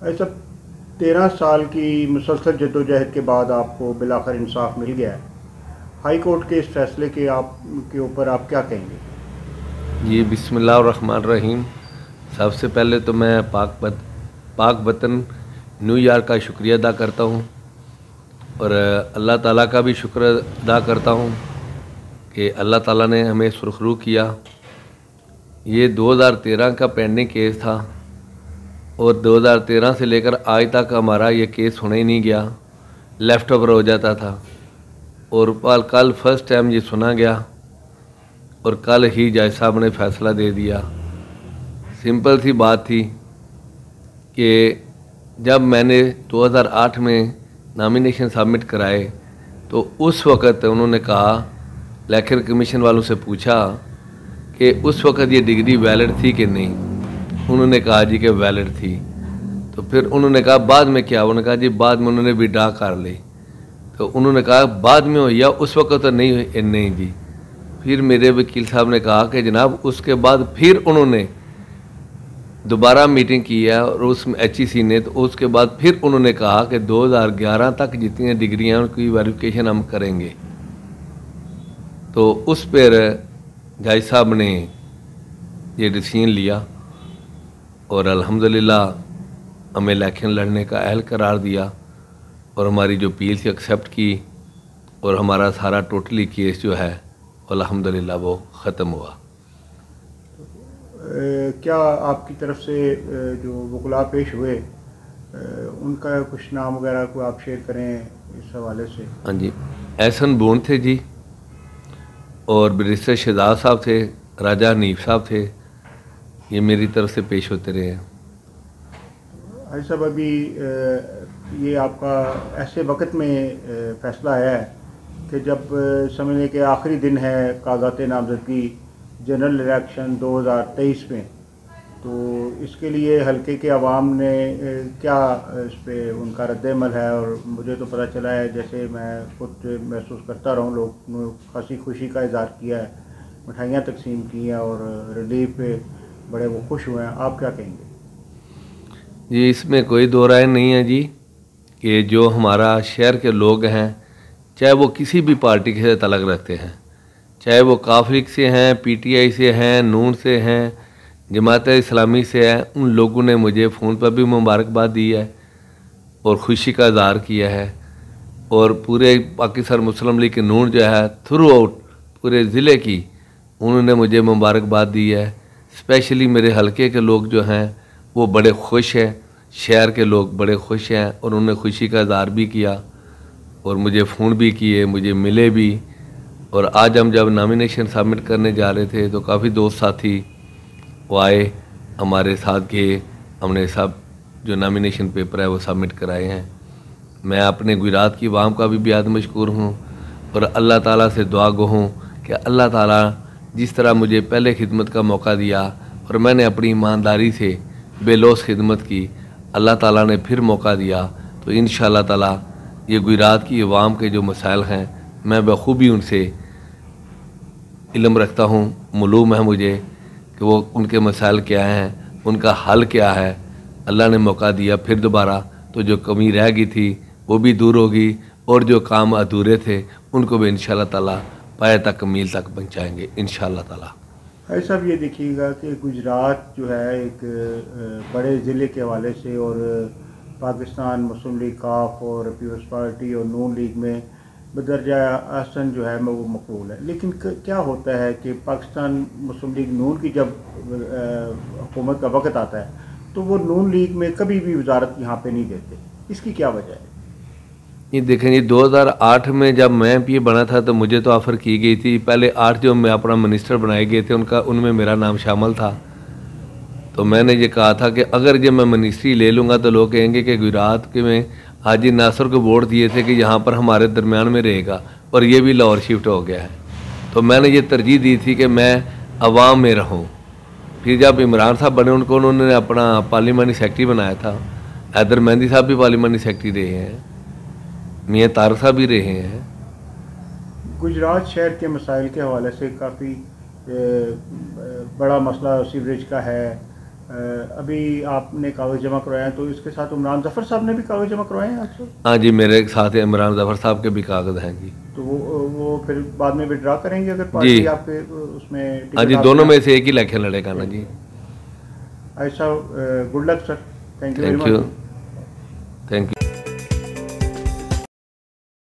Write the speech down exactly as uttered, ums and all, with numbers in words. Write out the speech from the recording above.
ऐसा तेरह साल की मुसलसल जद्दोजहद के बाद आपको बिलाखिर इंसाफ मिल गया है। हाई कोर्ट के इस फैसले के आप के ऊपर आप क्या कहेंगे? जी बिस्मिल्लाहिर्रहमानिर्रहीम। सबसे पहले तो मैं पाक बत, पाक वतन न्यूयॉर्क का शुक्रिया अदा करता हूँ और अल्लाह ताला का भी शुक्र अदा करता हूँ कि अल्लाह ताला ने हमें सुरखरू किया। ये दो हज़ार तेरह का पेंडिंग केस था और दो हज़ार तेरह से लेकर आज तक हमारा ये केस होने ही नहीं गया, लेफ़्ट ओवर हो जाता था। और कल कल फर्स्ट टाइम ये सुना गया और कल ही जज साहब ने फैसला दे दिया। सिंपल सी बात थी कि जब मैंने दो हज़ार आठ में नॉमिनेशन सबमिट कराए तो उस वक़्त उन्होंने कहा, इलेक्शन कमीशन वालों से पूछा कि उस वक़्त ये डिग्री वैलिड थी कि नहीं। उन्होंने कहा जी कि वैलिड थी। तो फिर उन्होंने कहा बाद में क्या? उन्होंने कहा जी बाद में उन्होंने विड्रॉ कर ली। तो उन्होंने कहा बाद में हुई या उस वक़्त तो नहीं हुई? नहीं जी। फिर मेरे वकील साहब ने कहा कि जनाब उसके बाद फिर उन्होंने दोबारा मीटिंग की है और उसमें एच ई सी ने, तो उसके बाद फिर उन्होंने कहा कि दो हज़ार ग्यारह तक जितनी डिग्रियाँ उनकी वेरिफिकेशन हम करेंगे। तो उस पर जज साहब ने ये डिसीजन लिया और अल्हम्दुलिल्लाह हमें इलेक्शन लड़ने का अहल करार दिया और हमारी जो अपील थी एक्सेप्ट की और हमारा सारा टोटली केस जो है अल्हम्दुलिल्लाह वो ख़त्म हुआ। क्या आपकी तरफ से जो वकला पेश हुए उनका कुछ नाम वगैरह को आप शेयर करें इस हवाले से? हाँ जी, एहसन बून थे जी और बैरिस्टर शहजाद साहब थे, राजा हनीफ साहब थे, ये मेरी तरफ से पेश होते रहे हैं। हाजी साहब, अभी ये आपका ऐसे वक्त में फ़ैसला है कि जब समझने के आखिरी दिन है कागज़ात नामज़दगी जनरल इलेक्शन दो हज़ार तेईस में, तो इसके लिए हल्के के अवाम ने क्या इस पर उनका रद्द-ए-अमल है? और मुझे तो पता चला है, जैसे मैं खुद महसूस करता रहा हूँ, लोग ने खासी खुशी का इज़हार किया है, मिठाइयाँ तकसीम की हैं और रिलीफ पे बड़े वो खुश हुए हैं। आप क्या कहेंगे? जी इसमें कोई दो राय नहीं है जी कि जो हमारा शहर के लोग हैं, चाहे वो किसी भी पार्टी के साथ अलग रखते हैं, चाहे वो काफिक से हैं, पीटीआई से हैं, नून से हैं, जमात इस्लामी से हैं, उन लोगों ने मुझे फ़ोन पर भी मुबारकबाद दी है और ख़ुशी का इज़हार किया है। और पूरे पाकिस्तान मुस्लिम लीग के नून जो है थ्रू आउट पूरे ज़िले की उन्होंने मुझे मुबारकबाद दी है। स्पेशली मेरे हलके के लोग जो हैं वो बड़े खुश हैं, शहर के लोग बड़े खुश हैं और उन्होंने खुशी का इज़हार भी किया और मुझे फ़ोन भी किए, मुझे मिले भी। और आज हम जब नॉमिनेशन सबमिट करने जा रहे थे तो काफ़ी दोस्त साथी वो आए, हमारे साथ गए, हमने सब जो नॉमिनेशन पेपर है वो सबमिट कराए हैं। मैं अपने गुजरात की आवाम का भी बेहद मशकूर हूँ और अल्लाह ताला से दुआ गो हूँ कि अल्लाह ताला जिस तरह मुझे पहले खिदमत का मौका दिया और मैंने अपनी ईमानदारी से बेलौस खिदमत की, अल्लाह ताला ने फिर मौका दिया तो इंशाअल्लाह ताला ये गुजरात की आवाम के जो मसाइल हैं मैं बखूबी उनसे इल्म रखता हूँ, मालूम है मुझे कि वो उनके मसाइल क्या हैं, उनका हल क्या है। अल्लाह ने मौका दिया फिर दोबारा, तो जो कमी रह गई थी वो भी दूर होगी और जो काम अधूरे थे उनको भी इंशाअल्लाह ताला पाए तक मील तक पहुँचाएँगे इंशाअल्लाह ताला। भाई साहब, ये देखिएगा कि गुजरात जो है एक बड़े ज़िले के हवाले से और पाकिस्तान मुस्लिम लीग काफ और पीपल्स पार्टी और नून लीग में बदरजा अहसन जो है वो मकबूल है, लेकिन क्या होता है कि पाकिस्तान मुस्लिम लीग नून की जब हुकूमत का वक्त आता है तो वो नून लीग में कभी भी वजारत यहाँ पे नहीं देते। इसकी क्या वजह है? ये देखें जी, दो हज़ार आठ में जब मैं एम पी बना था तो मुझे तो ऑफ़र की गई थी। पहले आठ जो मैं अपना मिनिस्टर बनाए गए थे उनका उनमें मेरा नाम शामिल था। तो मैंने ये कहा था कि अगर जब मैं मिनिस्ट्री ले लूँगा तो लोग कहेंगे कि गुजरात के में हाजी नासर को वोट दिए थे कि यहाँ पर हमारे दरमियान में रहेगा और ये भी लाहौर शिफ्ट हो गया है। तो मैंने ये तरजीह दी थी कि मैं अवाम में रहूँ। फिर जब इमरान साहब बने उनको उन्होंने अपना पार्लिमानी सेक्रेटरी बनाया था। हैदर मेहंदी साहब भी पार्लिमानी सेक्रेटरी रहे हैं, मियाँ तारक साहब भी रहे हैं। गुजरात शहर के मसाइल के हवाले से काफ़ी बड़ा मसला सीवरेज का है, अभी आपने कागज जमा करवाए हैं, तो इसके साथ इमरान जफर साहब ने भी कागज जमा करवाए हैं आपसे? हाँ जी, मेरे साथ इमरान जफर साहब के भी कागज हैं जी। तो वो वो फिर बाद में विड्रा करेंगे अगर जी। पार्टी आपके उसमें हाँ टिकट जी, आपके दोनों में नाम- से एक ही इलेक्शन लड़ेगा ना जी। ऐसा good luck sir, thank you very thank you, much. Thank you.